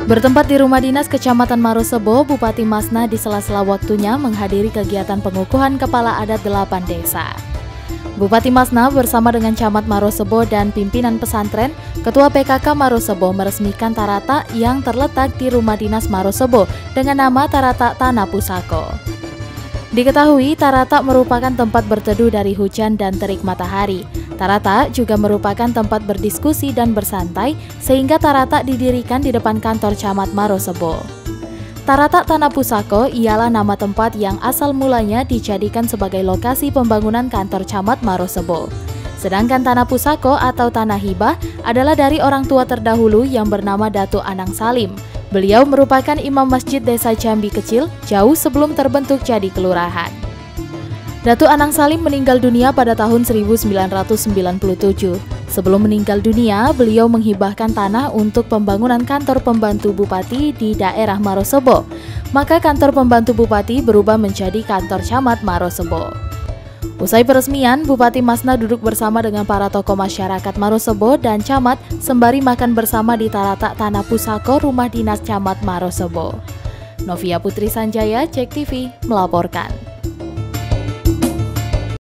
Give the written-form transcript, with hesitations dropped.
Bertempat di rumah dinas Kecamatan Marosebo, Bupati Masna di sela-sela waktunya menghadiri kegiatan pengukuhan kepala adat 8 desa. Bupati Masna bersama dengan Camat Marosebo dan pimpinan pesantren, Ketua PKK Marosebo meresmikan Tarata yang terletak di rumah dinas Marosebo dengan nama Tarata Tanah Pusako. Diketahui Tarata merupakan tempat berteduh dari hujan dan terik matahari. Tarata juga merupakan tempat berdiskusi dan bersantai, sehingga Tarata didirikan di depan kantor Camat Marosebo. Tarata Tanah Pusako ialah nama tempat yang asal mulanya dijadikan sebagai lokasi pembangunan kantor Camat Marosebo. Sedangkan Tanah Pusako atau Tanah Hibah adalah dari orang tua terdahulu yang bernama Datuk Anang Salim. Beliau merupakan imam masjid desa Jambi Kecil jauh sebelum terbentuk jadi kelurahan. Datuk Anang Salim meninggal dunia pada tahun 1997. Sebelum meninggal dunia, beliau menghibahkan tanah untuk pembangunan kantor pembantu bupati di daerah Marosebo. Maka kantor pembantu bupati berubah menjadi kantor Camat Marosebo. Usai peresmian, Bupati Masna duduk bersama dengan para tokoh masyarakat Marosebo dan Camat sembari makan bersama di Tarata Tanah Pusako rumah dinas Camat Marosebo. Novia Putri Sanjaya, Cek TV, melaporkan.